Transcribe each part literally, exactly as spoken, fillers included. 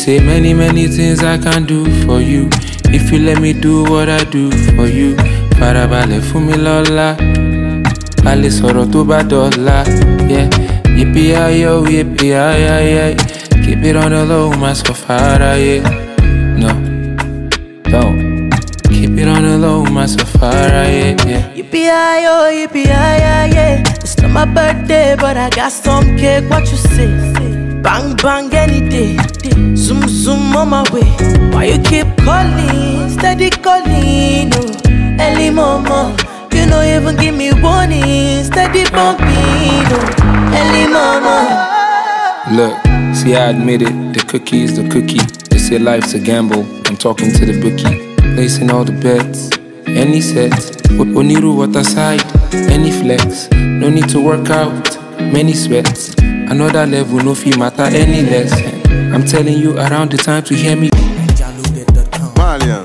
say many, many things I can do for you. If you let me do what I do for you. Farabalẹ̀ fún mi lọ́la, a lè sọ̀rọ̀ tó bá dọ̀la. Yeah, yippee-yi-yo, yippee-yi-yi-yi. Keep it on the low, my safari, yeah. No, don't. Keep it on the low, my safari, yeah. Yippee-yi-yo, yippee-yi-yi-yi. It's not my birthday, but I got some cake, what you say? Bang, bang, any day. Zoom, zoom on my way. Why you keep calling, steady calling, oh. Early mama, you don't even give me warning. Steady bumping, oh. Early mama. Look, see I admit it, the cookie is the cookie. They say life's a gamble, I'm talking to the bookie. Placing all the bets, any sets. Oniru water side, any flex. No need to work out, many sweats. Another level, no fee matter any less. I'm telling you around the time to hear me. Malian.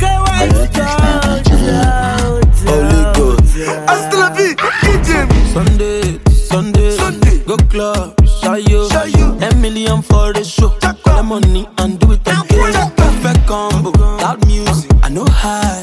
Holy Ghost. Hasta la vie, Sunday, Sunday, Sunday, go club, Shayo, a million for the show. Call the money and do it again. Perfect combo, loud music, I know high.